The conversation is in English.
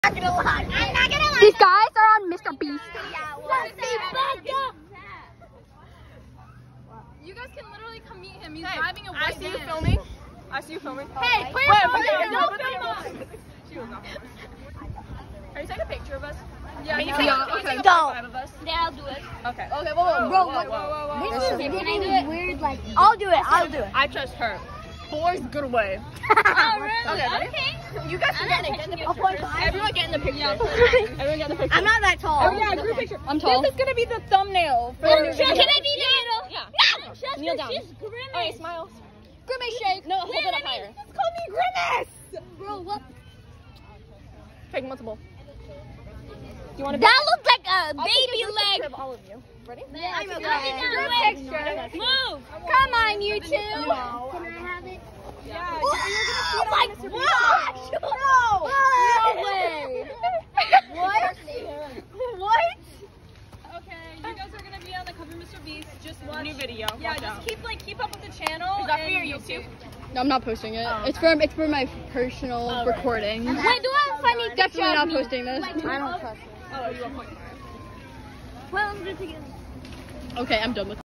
I'm not gonna lie. I'm not gonna lie. These guys are on Mr. Beast. You guys can literally come meet him. He's driving a white van. I see you filming. Hey, put your phone down. Don't film us. She was not. Can you take a picture of us? Yeah, Okay. Don't. Yeah, I'll do it. Okay. Okay, whoa. This is getting weird. Like, I'll do it. I trust her. Boys, good away. Oh, really? Okay, ready? Okay. You guys can get in the picture. Everyone get in the picture. Everyone get in the picture. I'm not that tall. Oh, yeah, group picture. I'm tall. This is gonna be the thumbnail for the new video. Can I be the middle? Yeah. Kneel down. Okay, smile. Grimace shake. No, hold it up higher. Just call me Grimace. Bro, what? Take multiple. Do you want to That looked like a baby leg. of all of you. Ready? I'm a Picture. Move. Come on, you two. No. Can I have it? Yeah. Oh my gosh! No way! What? What? Okay, you guys are gonna be on the cover of Mr. Beast. Just watch. New video. Yeah, Watch out. just keep up with the channel. Is that for and your you'll YouTube? No, I'm not posting it. Oh, It's for my personal recording. Wait, do I have a funny picture Definitely not of me? posting this. I don't trust it. Oh, you want point. Well, I'm good together. Okay, I'm done with